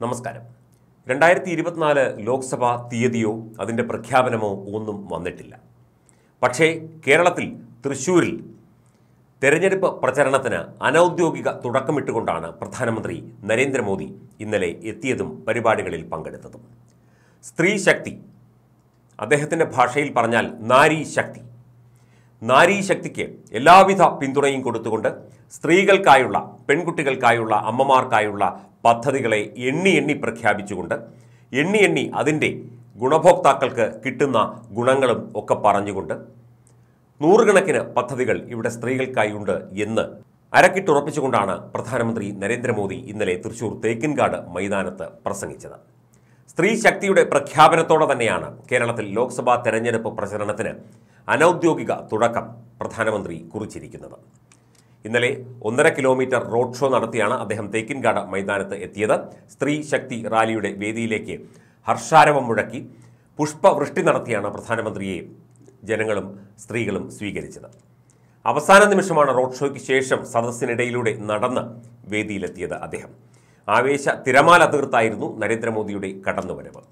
നമസ്കാരം. 2024 ലോക്സഭാ തീയതിയോ അതിൻ്റെ പ്രഖ്യാപനമോ ഒന്നും വന്നിട്ടില്ല. പക്ഷേ കേരളത്തിൽ തൃശ്ശൂരിൽ തെരഞ്ഞെടുപ്പ് പ്രചരണത്തിന് അനൗദ്യോഗിക തുടക്കമിട്ടുകൊണ്ടാണ് പ്രധാനമന്ത്രി നരേന്ദ്രമോദി ഇന്നലെ എത്തിയതും പരിപാടികളിൽ പങ്കെടുത്തതും. സ്ത്രീ ശക്തി, അദ്ദേഹത്തിൻ്റെ ഭാഷയിൽ പറഞ്ഞാൽ നാരീ ശക്തി, നാരീ ശക്തിക്ക് എല്ലാവിധ പിന്തുണയും കൊടുത്തുകൊണ്ട് സ്ത്രീകൾക്കായുള്ള, പെൺകുട്ടികൾക്കായുള്ള, അമ്മമാർക്കായുള്ള പദ്ധതികളെ എണ്ണി പ്രഖ്യാപിച്ചുകൊണ്ട് എണ്ണി അതിൻ്റെ ഗുണഭോക്താക്കൾക്ക് കിട്ടുന്ന ഗുണങ്ങളും ഒക്കെ പറഞ്ഞുകൊണ്ട് നൂറുകണക്കിന് പദ്ധതികൾ ഇവിടെ സ്ത്രീകൾക്കായി ഉണ്ട് എന്ന് അരക്കിട്ടുറപ്പിച്ചുകൊണ്ടാണ് പ്രധാനമന്ത്രി നരേന്ദ്രമോദി ഇന്നലെ തൃശ്ശൂർ തേക്കിൻകാട് മൈതാനത്ത് പ്രസംഗിച്ചത്. സ്ത്രീ ശക്തിയുടെ പ്രഖ്യാപനത്തോടെ തന്നെയാണ് കേരളത്തിൽ ലോക്സഭാ തെരഞ്ഞെടുപ്പ് പ്രചരണത്തിന് അനൗദ്യോഗിക തുടക്കം പ്രധാനമന്ത്രി കുറിച്ചിരിക്കുന്നത്. ഇന്നലെ 1.5 കിലോമീറ്റർ റോഡ് ഷോ നടത്തിയാണ് അദ്ദേഹം തേക്കിൻകാട് മൈതാനത്ത് എത്തിയത്. സ്ത്രീ ശക്തി റാലിയുടെ വേദിയിലേക്ക് ഹർഷാരവം മുഴക്കി പുഷ്പവൃഷ്ടി നടത്തിയാണ് പ്രധാനമന്ത്രിയെ ജനങ്ങളും സ്ത്രീകളും സ്വീകരിച്ചത്. അവസാന നിമിഷമാണ് റോഡ് ഷോയ്ക്ക് ശേഷം സദസ്സിനിടയിലൂടെ നടന്ന് വേദിയിലെത്തിയത് അദ്ദേഹം. ആവേശ തിരമാല തീർത്തായിരുന്നു നരേന്ദ്രമോദിയുടെ കടന്നുവരവ്.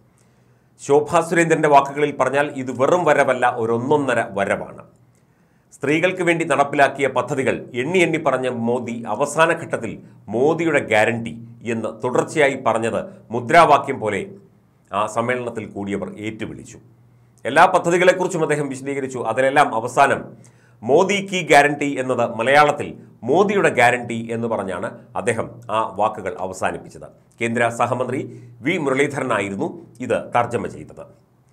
ശോഭാ സുരേന്ദ്രൻ്റെ വാക്കുകളിൽ പറഞ്ഞാൽ ഇത് വെറും വരവല്ല, ഒരൊന്നൊന്നര വരവാണ്. സ്ത്രീകൾക്ക് വേണ്ടി നടപ്പിലാക്കിയ പദ്ധതികൾ എണ്ണി പറഞ്ഞ മോദി അവസാന ഘട്ടത്തിൽ മോദിയുടെ ഗ്യാരണ്ടി എന്ന് തുടർച്ചയായി പറഞ്ഞത് മുദ്രാവാക്യം പോലെ ആ സമ്മേളനത്തിൽ കൂടിയവർ ഏറ്റുവിളിച്ചു. എല്ലാ പദ്ധതികളെക്കുറിച്ചും അദ്ദേഹം വിശദീകരിച്ചു. അതിലെല്ലാം അവസാനം മോദി കി ഗ്യാരണ്ടി എന്നത് മലയാളത്തിൽ മോദിയുടെ ഗ്യാരണ്ടി എന്ന് പറഞ്ഞാണ് അദ്ദേഹം ആ വാക്കുകൾ അവസാനിപ്പിച്ചത്. കേന്ദ്ര സഹമന്ത്രി വി മുരളീധരനായിരുന്നു ഇത് തർജ്ജമ ചെയ്തത്.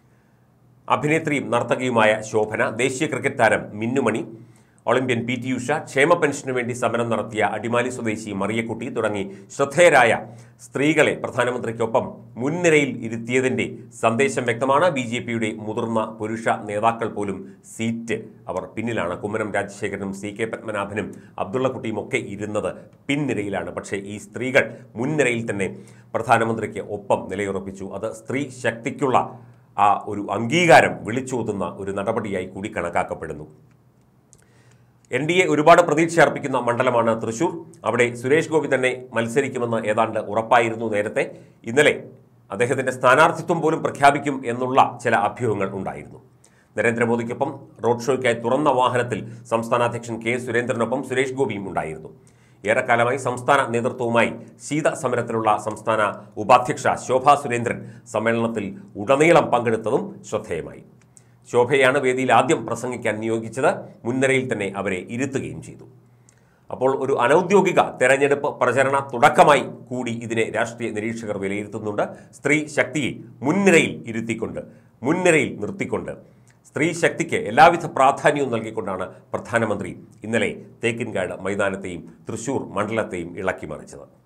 അഭിനേത്രിയും നർത്തകിയുമായ ശോഭന, ദേശീയ ക്രിക്കറ്റ് താരം മിന്നുമണി, ഒളിമ്പ്യൻ PT ഉഷ, ക്ഷേമ പെൻഷനു വേണ്ടി സമരം നടത്തിയ അടിമാലി സ്വദേശി മറിയക്കുട്ടി തുടങ്ങി ശ്രദ്ധേയരായ സ്ത്രീകളെ പ്രധാനമന്ത്രിക്കൊപ്പം മുൻനിരയിൽ ഇരുത്തിയതിൻ്റെ സന്ദേശം വ്യക്തമാണ്. BJPയുടെ മുതിർന്ന പുരുഷ നേതാക്കൾ പോലും സീറ്റ് അവർ പിന്നിലാണ്. കുമ്മനം രാജശേഖരനും CK പത്മനാഭനും അബ്ദുള്ളക്കുട്ടിയും ഒക്കെ ഇരുന്നത് പിൻനിരയിലാണ്. പക്ഷേ ഈ സ്ത്രീകൾ മുൻനിരയിൽ തന്നെ പ്രധാനമന്ത്രിക്ക് ഒപ്പം നിലയുറപ്പിച്ചു. അത് സ്ത്രീ ശക്തിക്കുള്ള ആ ഒരു അംഗീകാരം വിളിച്ചോതുന്ന ഒരു നടപടിയായി കൂടി കണക്കാക്കപ്പെടുന്നു. NDA ഒരുപാട് പ്രതീക്ഷ അർപ്പിക്കുന്ന മണ്ഡലമാണ് തൃശ്ശൂർ. അവിടെ സുരേഷ് ഗോപി തന്നെ മത്സരിക്കുമെന്ന് ഏതാണ്ട് ഉറപ്പായിരുന്നു നേരത്തെ. ഇന്നലെ അദ്ദേഹത്തിൻ്റെ സ്ഥാനാർത്ഥിത്വം പോലും പ്രഖ്യാപിക്കും എന്നുള്ള ചില അഭ്യൂഹങ്ങൾ ഉണ്ടായിരുന്നു. നരേന്ദ്രമോദിക്കൊപ്പം റോഡ് ഷോയ്ക്കായി തുറന്ന വാഹനത്തിൽ സംസ്ഥാന അധ്യക്ഷൻ K സുരേന്ദ്രനൊപ്പം സുരേഷ് ഗോപിയും ഉണ്ടായിരുന്നു. ഏറെക്കാലമായി സംസ്ഥാന നേതൃത്വവുമായി ശീത സമരത്തിലുള്ള സംസ്ഥാന ഉപാധ്യക്ഷ ശോഭാ സുരേന്ദ്രൻ സമ്മേളനത്തിൽ ഉടനീളം പങ്കെടുത്തതും ശ്രദ്ധേയമായി. ശോഭയാണ് വേദിയിൽ ആദ്യം പ്രസംഗിക്കാൻ നിയോഗിച്ചത്. മുൻനിരയിൽ തന്നെ അവരെ ഇരുത്തുകയും ചെയ്തു. അപ്പോൾ ഒരു അനൗദ്യോഗിക തെരഞ്ഞെടുപ്പ് പ്രചരണ തുടക്കമായി കൂടി ഇതിനെ രാഷ്ട്രീയ നിരീക്ഷകർ വിലയിരുത്തുന്നുണ്ട്. സ്ത്രീ ശക്തിയെ മുൻനിരയിൽ ഇരുത്തിക്കൊണ്ട്, മുൻനിരയിൽ നിർത്തിക്കൊണ്ട്, സ്ത്രീ ശക്തിക്ക് എല്ലാവിധ പ്രാധാന്യവും നൽകിക്കൊണ്ടാണ് പ്രധാനമന്ത്രി ഇന്നലെ തേക്കിൻകാട് മൈതാനത്തെയും തൃശ്ശൂർ മണ്ഡലത്തെയും ഇളക്കി മറിച്ചത്.